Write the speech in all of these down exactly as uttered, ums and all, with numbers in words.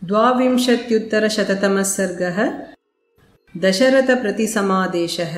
द्वाविंशत्युत्तरशततमः सर्गः दशरथप्रतिसमादेशः।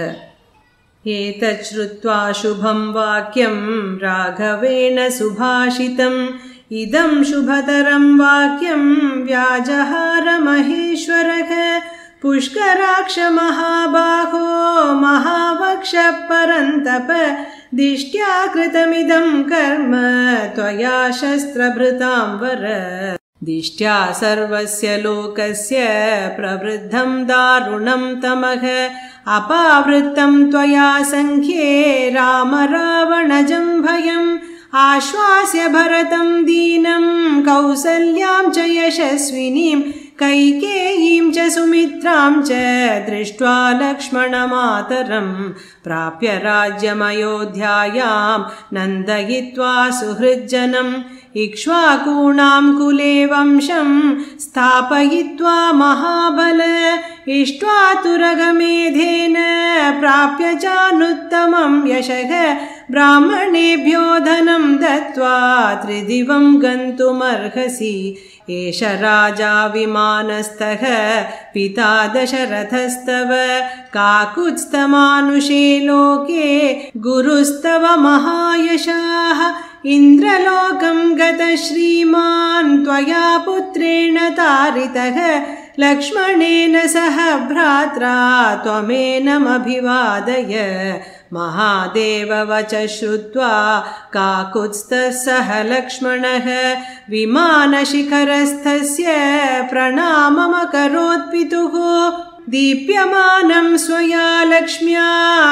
एतत् श्रुत्वा शुभं वाक्यं राघवेण सुभाषितम् इदं शुभतरं वाक्यं व्याजहार महेश्वरः। पुष्कराक्ष महाबाहो महावक्ष परन्तप दिष्ट्या कृतमिदं कर्म त्वया शस्त्रभृतां वर। दिष्ट्या सर्वस्य लोकस्य प्रवृद्धं दारुणं तमः अपावृत्तं त्वया संख्ये राम रावणजं भयम्। आश्वास्य भरतं दीनं कौसल्यां च यशस्विनीं कैकेयीं च सुमित्रां च दृष्ट्वा लक्ष्मणमातरं प्राप्य राज्यमयोध्यायां नन्दयित्वा सुहृज्जनम्। इक्ष्वाकूणां कुले वंशं स्थापयित्वा महाबल इष्ट्वा तुरगमेधेन प्राप्य चानुत्तमं यशः। ब्राह्मणेभ्यो धनं दत्त्वा त्रिदिवं गन्तुमर्हसि। एष राजा विमानस्थः पिता दशरथस्तव काकुत्स्थमानुषे लोके गुरुस्तव महायशाः। इन्द्रलोकं गतः श्रीमान् त्वया पुत्रेण तारितः लक्ष्मणेन सह भ्रात्रा त्वमेनमभिवादय। महादेव वच श्रुत्वा काकुत्स्थः सह लक्ष्मणः विमानशिखरस्थस्य प्रणाममकरोत् पितुः। दीप्यमानं स्वया लक्ष्म्या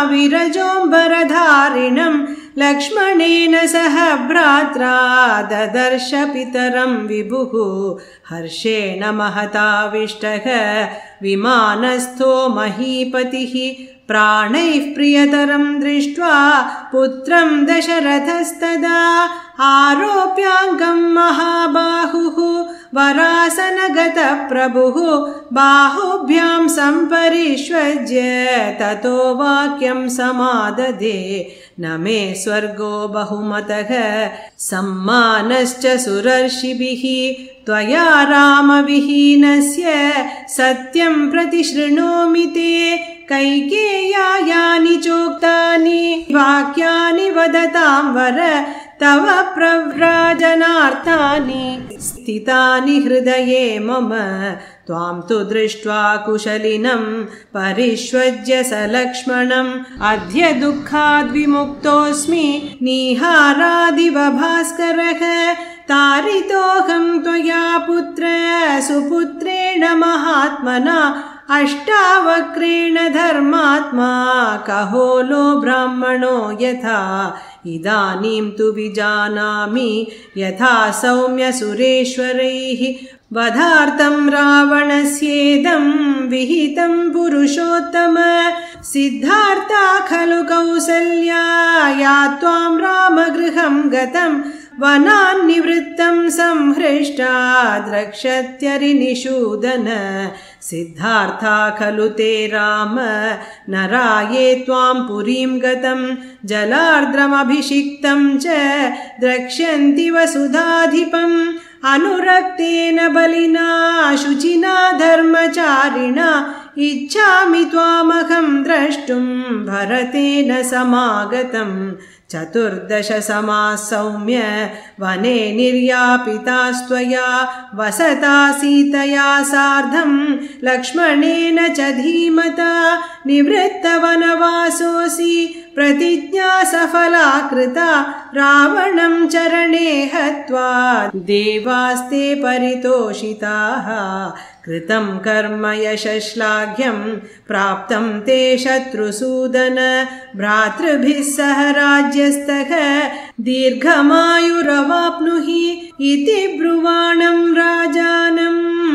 विरजोऽम्बरधारिणं लक्ष्मणेन सह भ्रात्रा ददर्श पितरं विभुः। हर्षेण महताविष्टः विमानस्थो महीपतिः प्राणैः प्रियतरं दृष्ट्वा पुत्रं दशरथस्तदा आरोप्याङ्गं महाबाहुः वरासनगतः प्रभुः। बाहुभ्यां सम्परिष्वज्य ततो वाक्यं समाददे। न मे स्वर्गो बहुमतः सम्मानश्च सुरर्षिभिः त्वया रामविहीनस्य सत्यं प्रतिशृणोमि ते। कैकेय्या यानि चोक्तानि वाक्यानि वदतां वर तव प्रव्राजनार्थानि स्थितानि हृदये मम। त्वां तु दृष्ट्वा कुशलिनं परिष्वज्य स लक्ष्मणम् अद्य दुःखाद्विमुक्तोऽस्मि निहारादिव भास्करः। तारितोऽहं त्वया पुत्र सुपुत्रेण महात्मना अष्टावक्रेण धर्मात्मा कहोलो ब्राह्मणो यथा। इदानीं तु विजानामि यथा सौम्य सुरेश्वरैः वधार्थं रावणस्येदं विहितं पुरुषोत्तम। सिद्धार्था खलु कौसल्या या त्वां रामगृहं गतं वनान्निवृत्तं संहृष्टा द्रक्ष्यत्यरिनिषूदन। सिद्धार्था खलु ते राम नराये त्वां पुरीं गतं जलार्द्रमभिषिक्तं च द्रक्ष्यन्ति वसुधाधिपम्। अनुरक्तेन बलिना शुचिना धर्मचारिणा इच्छामि त्वामहं द्रष्टुं भरतेन समागतम्। चतुर्दश समाः सौम्य वने निर्यापितास्त्वया वसता सीतया सार्धं लक्ष्मणेन च धीमता। निवृत्तवनवासोऽसि प्रतिज्ञा सफला कृता रावणं चरणे हत्वा देवास्ते परितोषिताः। कृतं कर्म यशश्लाघ्यं प्राप्तं ते शत्रुसूदन भ्रातृभिः सह राज्यस्थः दीर्घमायुरवाप्नुहि। इति ब्रुवाणं राजानं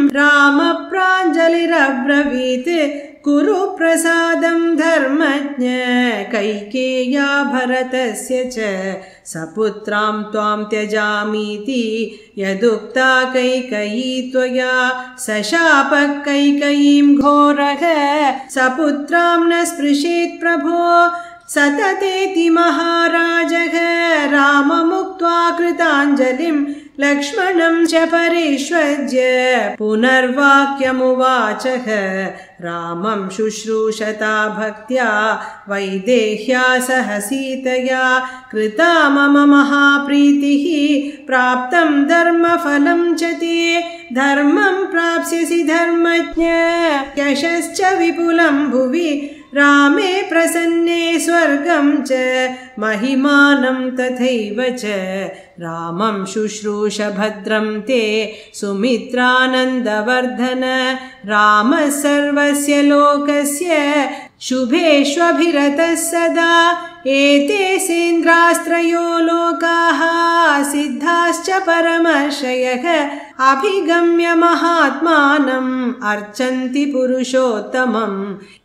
रामप्राञ्जलिरब्रवीत् कुरु प्रसादं धर्मज्ञ कैकेय्या भरतस्य च। सपुत्रां त्वां त्यजामीति यदुक्ता कैकेयी त्वया सशापः कैकेयीं घोरः सपुत्रां न स्पृशेत् प्रभो। सततेति महाराजः राममुक्त्वा कृताञ्जलिं लक्ष्मणं च परिष्वज्य पुनर्वाक्यमुवाचः रामं शुश्रूषता भक्त्या वैदेह्या सह सीतया कृता मम महाप्रीतिः प्राप्तं धर्मफलं च ते धर्मं प्राप्स्यसि धर्मज्ञ यशश्च विपुलं भुवि रामे प्रसन्ने स्वर्गं च महिमानं तथैव च रामं शुश्रूष भद्रं ते सुमित्रानन्दवर्धन रामः सर्वस्य लोकस्य शुभेष्वभिरतः सदा एते सेन्द्रास्त्रयो लोकाः सिद्धाश्च परमर्षयः अभिगम्य महात्मानम् अर्चन्ति पुरुषोत्तमम्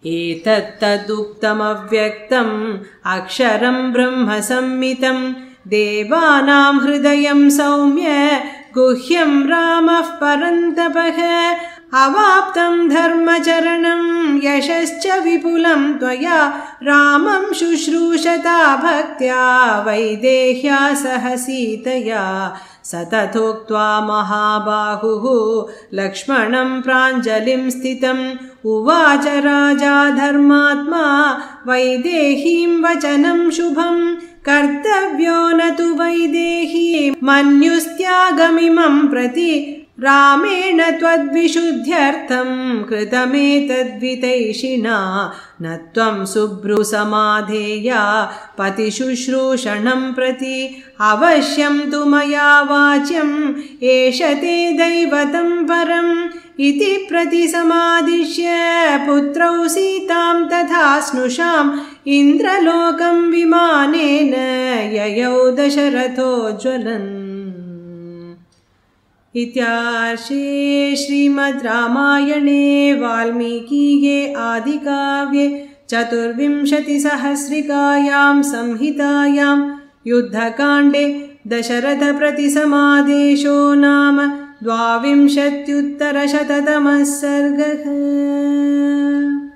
एतत्तदुक्तमव्यक्तम् अक्षरं ब्रह्म संहितम् देवानां हृदयं सौम्य गुह्यं रामः परन्तपः अवाप्तं धर्मचरणं यशश्च विपुलं त्वया रामं शुश्रूषता भक्त्या वैदेह्या सह सीतया सततोक्त्वा महाबाहुः लक्ष्मणं प्राञ्जलिं स्थितम् उवाच राजा धर्मात्मा वैदेहीं वचनं शुभं कर्तव्यो न तु वैदेही मन्युस्त्यागमिमं प्रति रामेण त्वद्विशुद्ध्यर्थं कृतमेतद्वितैषिणा न त्वं सुभ्रुसमाधेया पतिशुश्रूषणं प्रति अवश्यं तु मया वाच्यम् एष ते दैवतं परम् इति प्रतिसमादिश्य पुत्रौ सीतां तथा स्नुषाम् इन्द्रलोकं विमानेन ययौ दशरथोज्ज्वलन्। इत्यार्षे श्रीमद् रामायणे वाल्मीकीये आदिकाव्ये चतुर्विंशतिसहस्रिकायां संहितायां युद्धकाण्डे दशरथप्रतिसमादेशो नाम द्वाविंशत्युत्तरशततमः सर्गः।